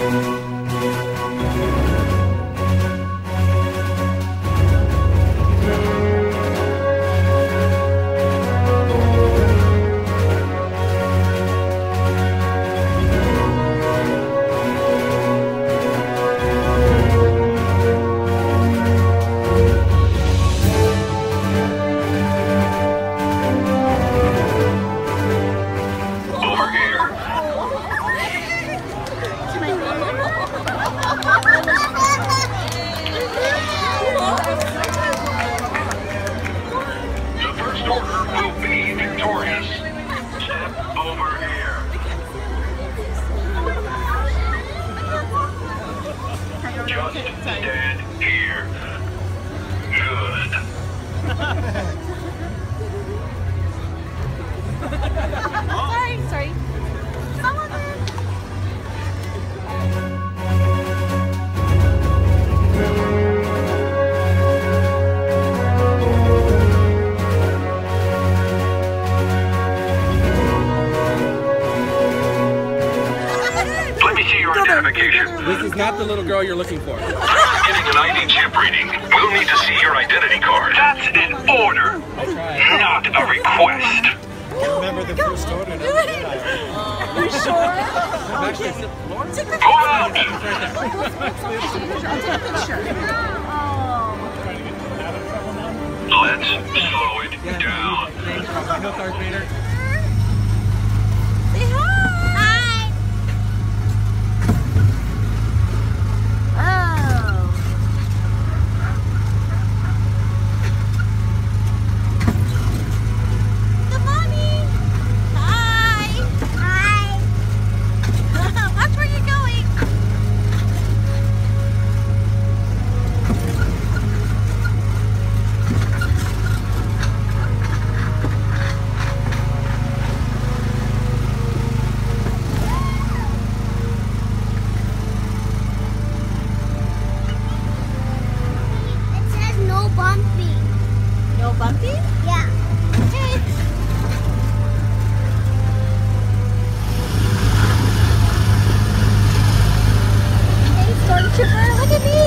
This is not the little girl you're looking for. Getting an ID chip reading. We'll need to see your identity card. That's an order, not a request. Remember the First Order? You sure? Go out! Let's slow it down. Say hi! Bumpy? Yeah. Okay. Hey, Stormtrooper, look at me!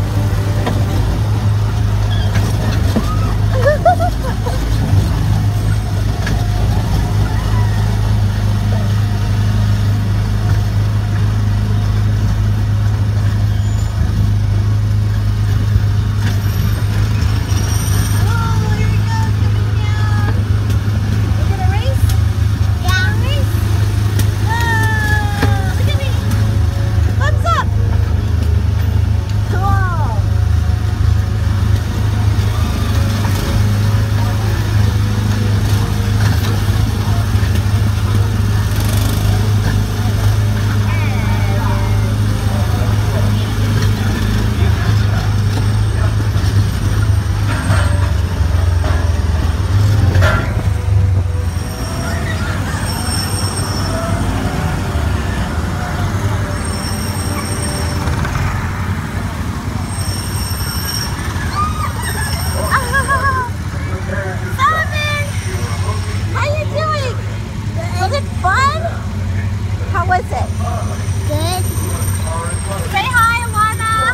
Was it? Good. Say hi, Alana.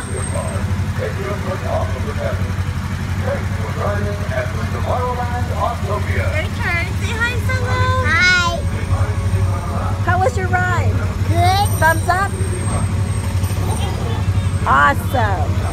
Tomorrowland Autopia. Your turn. Say hi, Solo. Hi. How was your ride? Good. Thumbs up? Awesome.